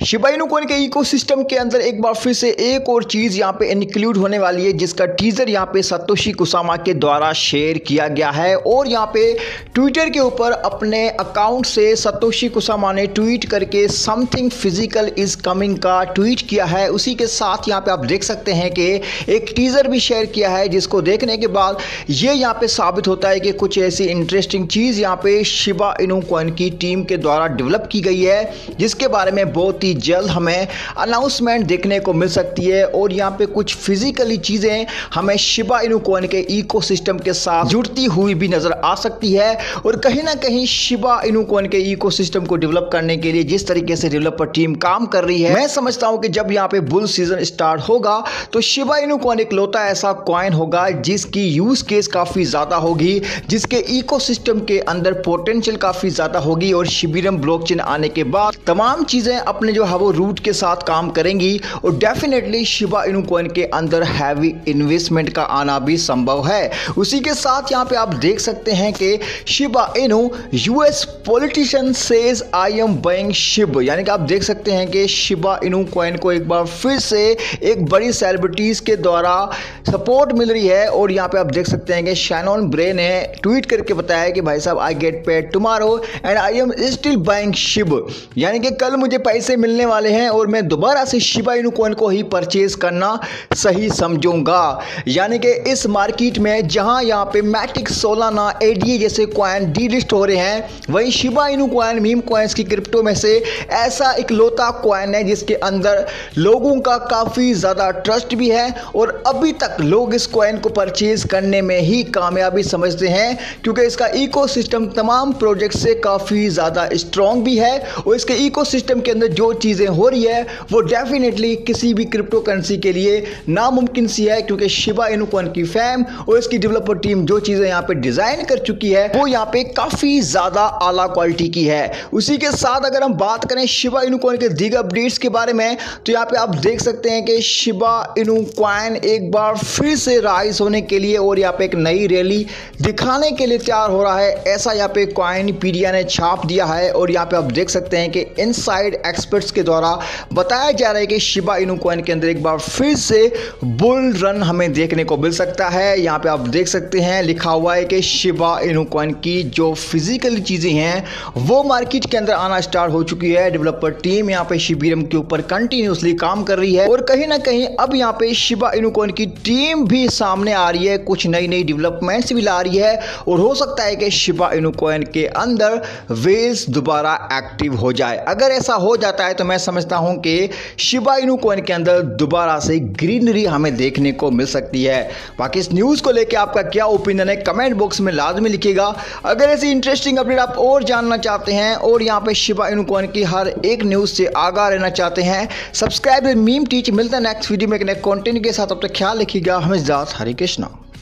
Shiba Inu coin के ecosystem के अंदर एक बार फिर से एक और चीज़ यहाँ पे इंक्लूड होने वाली है, जिसका टीजर यहाँ पे सतोशी कुसामा के द्वारा शेयर किया गया है। और यहाँ पे ट्विटर के ऊपर अपने अकाउंट से सतोशी कुसामा ने ट्वीट करके समथिंग फिजिकल इज कमिंग का ट्वीट किया है। उसी के साथ यहाँ पे आप देख सकते हैं कि एक टीजर भी शेयर किया है, जिसको देखने के बाद ये यहाँ पे साबित होता है कि कुछ ऐसी इंटरेस्टिंग चीज़ यहाँ पे शिबा इनु कॉइन की टीम के द्वारा डेवलप की गई है, जिसके बारे में बहुत ही जल्द हमें अनाउंसमेंट देखने को मिल सकती है। और यहाँ पे कुछ फिजिकली चीज़ें हमें शिबा इनु कॉइन के इकोसिस्टम के साथ जुड़ती हुई भी नज़र आ सकती है। और कहीं ना कहीं शिबा इनु कॉइन के इकोसिस्टम को डेवलप करने के लिए जिस तरीके से डेवलपर टीम काम कर रही है, मैं समझता हूँ कि जब यहाँ पे बुल सीजन स्टार्ट होगा तो शिबा इनु कॉइन एक लौता ऐसा कॉइन होगा जिसकी यूज केस काफ़ी ज़्यादा होगी, जिसके इकोसिस्टम के अंदर पोटेंशियल काफ़ी ज़्यादा होगी। और शिबिरम ब्लॉकचेन आने के बाद तमाम चीज़ें अपने जो है वो रूट के साथ काम करेंगी और डेफिनेटली शिबा इनु कॉइन के अंदर हैवी इन्वेस्टमेंट का आना भी संभव है। उसी के साथ यहाँ पे आप देख सकते हैं कि Shiba Inu US politician says I am buying Shib, यानी कि आप देख सकते हैं कि शिबा इनु कॉइन को एक बार फिर से एक बड़ी सेलिब्रिटीज के द्वारा सपोर्ट मिल रही है। और यहाँ पे आप देख सकते हैं कि शैनन ब्रे ने ट्वीट करके बताया कि भाई साहब I get paid tomorrow and I am still buying Shib, यानी कि कल मुझे पैसे मिलने वाले हैं और मैं दोबारा से शिबा इनु कॉइन को ही परचेज करना सही समझूंगा। यानी कि इस मार्केट में जहां यहाँ पे मैटिक, सोलाना, एडीए जैसे कॉइन डीलिस्ट हो रहे हैं, वहीं Shiba Inu coin meme coins की क्रिप्टो में से ऐसा इकलौता कॉइन है जिसके अंदर लोगों का काफ़ी ज़्यादा ट्रस्ट भी है। और अभी तक लोग इस कॉइन को परचेज करने में ही कामयाबी समझते हैं, क्योंकि इसका इकोसिस्टम तमाम प्रोजेक्ट से काफ़ी ज़्यादा स्ट्रॉन्ग भी है। और इसके इकोसिस्टम के अंदर जो चीज़ें हो रही है वो डेफिनेटली किसी भी क्रिप्टो करेंसी के लिए नामुमकिन सी है, क्योंकि शिबा इनु कॉइन की फैम और इसकी डेवलपर टीम जो चीज़ें यहाँ पे डिज़ाइन कर चुकी है वो यहाँ पे काफ़ी ज़्यादा आला क्वालिटी की है। उसी के साथ अगर हम बात करें शिबा इनु कॉइन के दीगर अपडेट्स के बारे में, तो यहाँ पे आप देख सकते हैं कि शिबा इनु कॉइन एक बार फिर से राइज होने के लिए और यहाँ पे एक नई रैली दिखाने के लिए तैयार हो रहा है, ऐसा यहाँ पे कॉइनपीडिया ने छाप दिया है। और यहाँ पे आप देख सकते हैं कि इनसाइड एक्सपर्ट्स के द्वारा बताया जा रहा है कि शिबा इनु कॉइन के अंदर एक बार फिर से बुल रन हमें देखने को मिल सकता है। यहाँ पे आप देख सकते हैं लिखा हुआ है कि शिबा इनु कॉइन की जो फिजिकल चीज़ें हैं वो मार्केट के अंदर आना स्टार्ट हो चुकी है। डेवलपर टीम यहाँ पे शिबिरम के ऊपर कंटिन्यूसली काम कर रही है और कहीं ना कहीं अब यहाँ पे शिबा इनु कॉइन की टीम भी सामने आ रही है, कुछ नई नई डेवलपमेंट्स भी ला रही है। और हो सकता है कि शिबा इनु कॉइन के अंदर वेल्स दोबारा एक्टिव हो जाए। अगर ऐसा हो जाता है तो मैं समझता हूं कि शिबा इनु कॉइन के अंदर दोबारा से ग्रीनरी हमें देखने को मिल सकती है। बाकी इस न्यूज़ को लेकर आपका क्या ओपिनियन है कमेंट बॉक्स में लाजमी लिखिएगा। अगर ऐसी इंटरेस्टिंग अपडेट आप और जानना चाहते हैं और यहाँ पे शिबा इनु कॉइन की हर एक न्यूज़ से आगाह रहना चाहते हैं, सब्सक्राइब मीम टीच। मिलता है नेक्स्ट वीडियो में एक नए कंटेंट के साथ। अब तक ख्याल रखिएगा। हमें हरे कृष्णा।